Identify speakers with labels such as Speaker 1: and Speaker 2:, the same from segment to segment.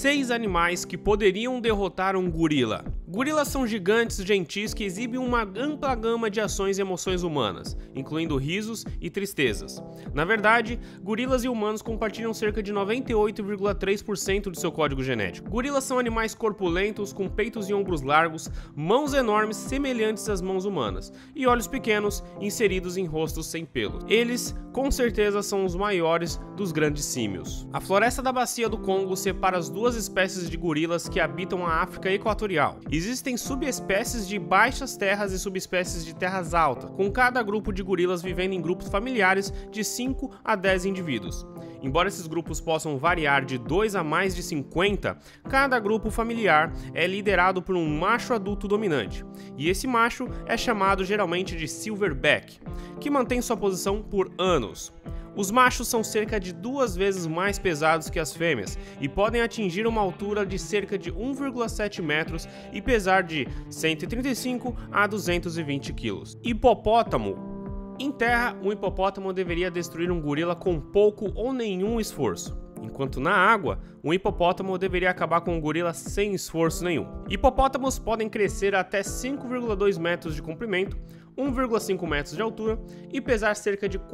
Speaker 1: 6 animais que poderiam derrotar um gorila. Gorilas são gigantes gentis que exibem uma ampla gama de ações e emoções humanas, incluindo risos e tristezas. Na verdade, gorilas e humanos compartilham cerca de 98,3% do seu código genético. Gorilas são animais corpulentos, com peitos e ombros largos, mãos enormes semelhantes às mãos humanas, e olhos pequenos inseridos em rostos sem pelo. Eles, com certeza, são os maiores dos grandes símios. A floresta da Bacia do Congo separa as duas espécies de gorilas que habitam a África Equatorial. Existem subespécies de baixas terras e subespécies de terras altas, com cada grupo de gorilas vivendo em grupos familiares de 5 a 10 indivíduos. Embora esses grupos possam variar de 2 a mais de 50, cada grupo familiar é liderado por um macho adulto dominante, e esse macho é chamado geralmente de silverback, que mantém sua posição por anos. Os machos são cerca de 2 vezes mais pesados que as fêmeas e podem atingir uma altura de cerca de 1,7 metros e pesar de 135 a 220 quilos. Hipopótamo. Em terra, um hipopótamo deveria destruir um gorila com pouco ou nenhum esforço, enquanto na água, um hipopótamo deveria acabar com um gorila sem esforço nenhum. Hipopótamos podem crescer até 5,2 metros de comprimento, 1,5 metros de altura e pesar cerca de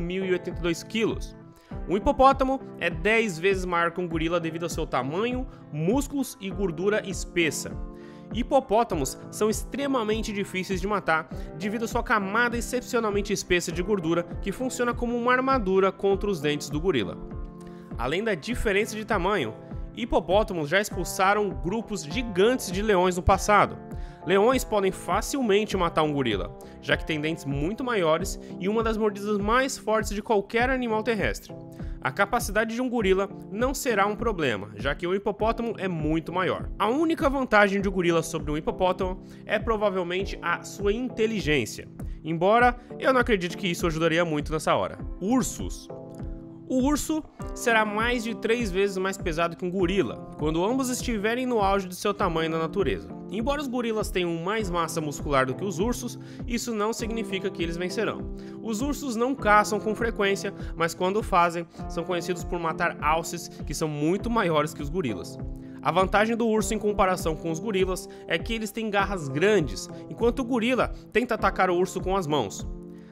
Speaker 1: 4.082 quilos. Um hipopótamo é 10 vezes maior que um gorila devido ao seu tamanho, músculos e gordura espessa. Hipopótamos são extremamente difíceis de matar devido à sua camada excepcionalmente espessa de gordura que funciona como uma armadura contra os dentes do gorila. Além da diferença de tamanho, hipopótamos já expulsaram grupos gigantes de leões no passado. Leões podem facilmente matar um gorila, já que têm dentes muito maiores e uma das mordidas mais fortes de qualquer animal terrestre. A capacidade de um gorila não será um problema, já que o hipopótamo é muito maior. A única vantagem de um gorila sobre um hipopótamo é provavelmente a sua inteligência, embora eu não acredite que isso ajudaria muito nessa hora. Ursos. O urso será mais de 3 vezes mais pesado que um gorila, quando ambos estiverem no auge de seu tamanho na natureza. Embora os gorilas tenham mais massa muscular do que os ursos, isso não significa que eles vencerão. Os ursos não caçam com frequência, mas quando o fazem, são conhecidos por matar alces que são muito maiores que os gorilas. A vantagem do urso em comparação com os gorilas é que eles têm garras grandes, enquanto o gorila tenta atacar o urso com as mãos.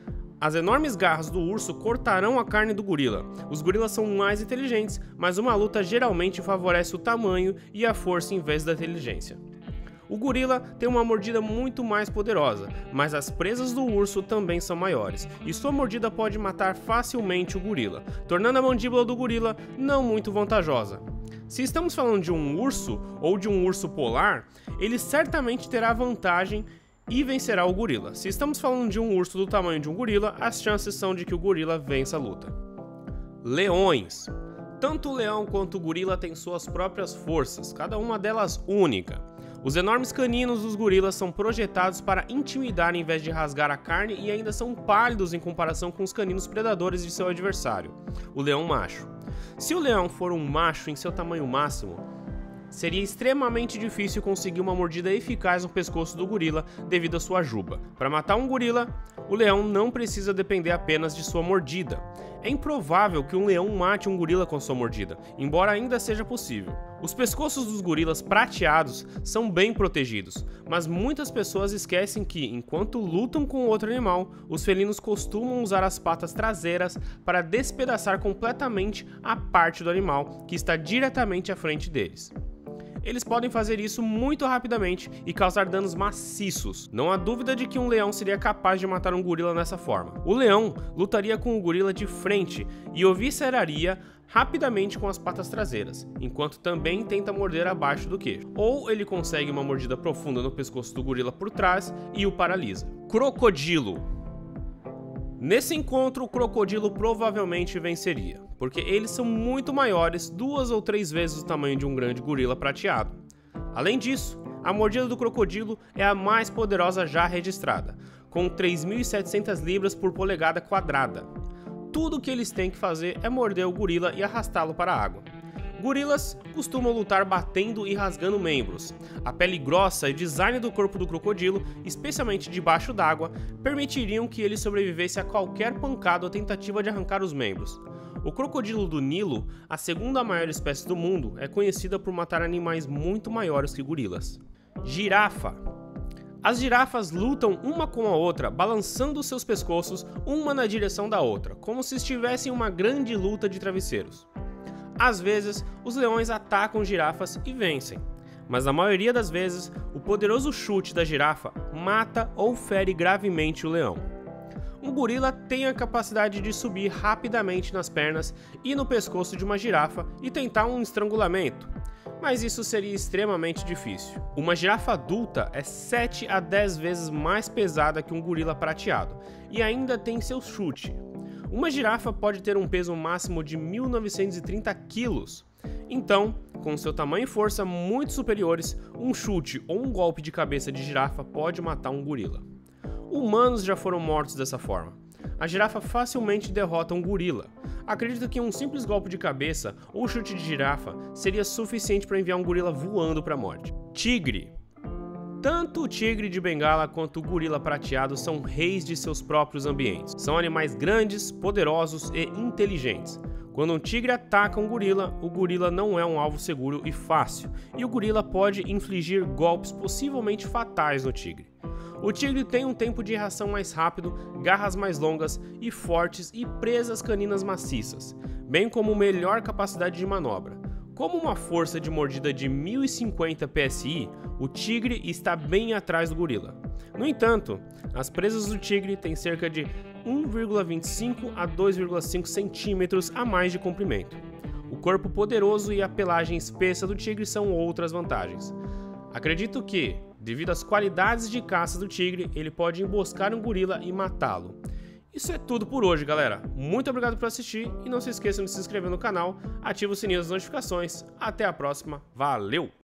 Speaker 1: As enormes garras do urso cortarão a carne do gorila. Os gorilas são mais inteligentes, mas uma luta geralmente favorece o tamanho e a força em vez da inteligência. O gorila tem uma mordida muito mais poderosa, mas as presas do urso também são maiores, e sua mordida pode matar facilmente o gorila, tornando a mandíbula do gorila não muito vantajosa. Se estamos falando de um urso ou de um urso polar, ele certamente terá vantagem e vencerá o gorila. Se estamos falando de um urso do tamanho de um gorila, as chances são de que o gorila vença a luta. Leões. Tanto o leão quanto o gorila têm suas próprias forças, cada uma delas única. Os enormes caninos dos gorilas são projetados para intimidar em vez de rasgar a carne e ainda são pálidos em comparação com os caninos predadores de seu adversário, o leão macho. Se o leão for um macho em seu tamanho máximo, seria extremamente difícil conseguir uma mordida eficaz no pescoço do gorila devido à sua juba. Para matar um gorila, o leão não precisa depender apenas de sua mordida. É improvável que um leão mate um gorila com sua mordida, embora ainda seja possível. Os pescoços dos gorilas prateados são bem protegidos, mas muitas pessoas esquecem que, enquanto lutam com outro animal, os felinos costumam usar as patas traseiras para despedaçar completamente a parte do animal que está diretamente à frente deles. Eles podem fazer isso muito rapidamente e causar danos maciços. Não há dúvida de que um leão seria capaz de matar um gorila dessa forma. O leão lutaria com o gorila de frente e o visceraria rapidamente com as patas traseiras, enquanto também tenta morder abaixo do queixo. Ou ele consegue uma mordida profunda no pescoço do gorila por trás e o paralisa. Crocodilo. Nesse encontro, o crocodilo provavelmente venceria, porque eles são muito maiores, 2 ou 3 vezes o tamanho de um grande gorila prateado. Além disso, a mordida do crocodilo é a mais poderosa já registrada, com 3.700 libras por polegada quadrada. Tudo o que eles têm que fazer é morder o gorila e arrastá-lo para a água. Gorilas costumam lutar batendo e rasgando membros. A pele grossa e design do corpo do crocodilo, especialmente debaixo d'água, permitiriam que ele sobrevivesse a qualquer pancada ou tentativa de arrancar os membros. O crocodilo do Nilo, a segunda maior espécie do mundo, é conhecida por matar animais muito maiores que gorilas. Girafa. As girafas lutam uma com a outra, balançando seus pescoços uma na direção da outra, como se estivessem em uma grande luta de travesseiros. Às vezes, os leões atacam girafas e vencem, mas na maioria das vezes, o poderoso chute da girafa mata ou fere gravemente o leão. Um gorila tem a capacidade de subir rapidamente nas pernas e no pescoço de uma girafa e tentar um estrangulamento, mas isso seria extremamente difícil. Uma girafa adulta é 7 a 10 vezes mais pesada que um gorila prateado e ainda tem seu chute. Uma girafa pode ter um peso máximo de 1.930 quilos. Então, com seu tamanho e força muito superiores, um chute ou um golpe de cabeça de girafa pode matar um gorila. Humanos já foram mortos dessa forma. A girafa facilmente derrota um gorila. Acredito que um simples golpe de cabeça ou chute de girafa seria suficiente para enviar um gorila voando para a morte. Tigre. Tanto o tigre de Bengala quanto o gorila prateado são reis de seus próprios ambientes. São animais grandes, poderosos e inteligentes. Quando um tigre ataca um gorila, o gorila não é um alvo seguro e fácil, e o gorila pode infligir golpes possivelmente fatais no tigre. O tigre tem um tempo de reação mais rápido, garras mais longas e fortes e presas caninas maciças, bem como melhor capacidade de manobra. Como uma força de mordida de 1050 psi, o tigre está bem atrás do gorila. No entanto, as presas do tigre têm cerca de 1,25 a 2,5 centímetros a mais de comprimento. O corpo poderoso e a pelagem espessa do tigre são outras vantagens. Acredito que, devido às qualidades de caça do tigre, ele pode emboscar um gorila e matá-lo. Isso é tudo por hoje, galera. Muito obrigado por assistir e não se esqueçam de se inscrever no canal, ativa o sininho das notificações. Até a próxima. Valeu!